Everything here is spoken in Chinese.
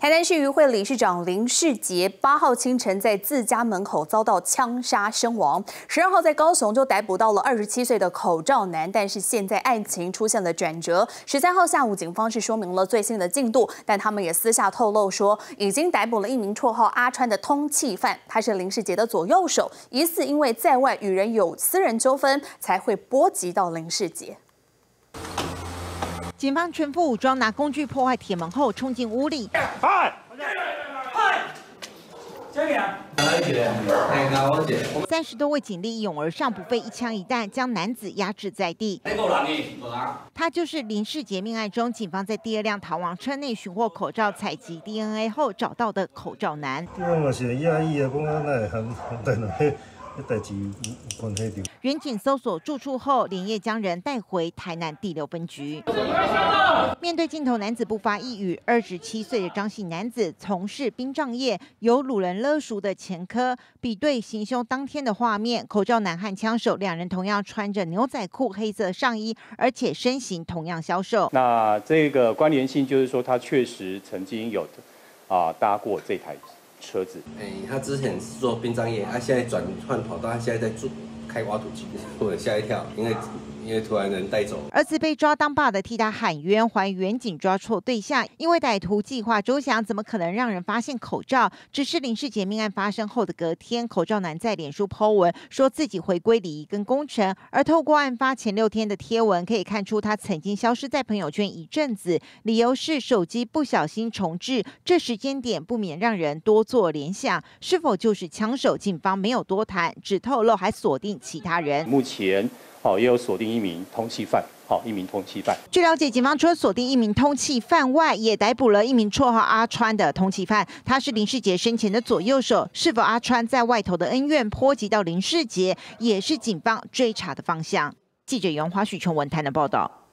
台南市渔会理事长林世杰8号清晨在自家门口遭到枪杀身亡。12号在高雄就逮捕到了27岁的口罩男，但是现在案情出现了转折。13号下午，警方是说明了最新的进度，但他们也私下透露说，已经逮捕了一名绰号阿川的通缉犯，他是林世杰的左右手，疑似因为在外与人有私人纠纷，才会波及到林世杰。 警方全副武装，拿工具破坏铁门后，冲进屋里。30多位警力一拥而上，不费一枪一弹，将男子压制在地。他就是林世杰命案中，警方在第2辆逃亡车内寻获口罩，采集 DNA 后找到的口罩男。远警搜索住处后，连夜将人带回台南第6分局。面对镜头，男子不发一语。27岁的张姓男子从事殡葬业，有掳人勒赎的前科。比对行凶当天的画面，口罩男和枪手2人同样穿着牛仔裤、黑色上衣，而且身形同样消瘦。 那这个关联性就是说，他确实曾经有搭过这台车子。 他之前是做殡葬业，他现在转换跑道，他现在在开挖土机，我吓一跳，因为突然人带走。 儿子被抓当爸的替他喊冤，怀疑远警抓错对象，因为歹徒计划周详，怎么可能让人发现口罩？只是林世杰命案发生后的隔天，口罩男在脸书 po 文，说自己回归礼仪跟工程，而透过案发前6天的贴文，可以看出他曾经消失在朋友圈一阵子，理由是手机不小心重置，这时间点不免让人多做联想，是否就是枪手？警方没有多谈，只透露还锁定其他人。 目前也有锁定一名通缉犯。据了解，警方除了锁定一名通缉犯外，也逮捕了一名绰号阿川的通缉犯。他是林世杰生前的左右手，是否阿川在外头的恩怨波及到林世杰，也是警方追查的方向。记者袁华、许琼文台南报道。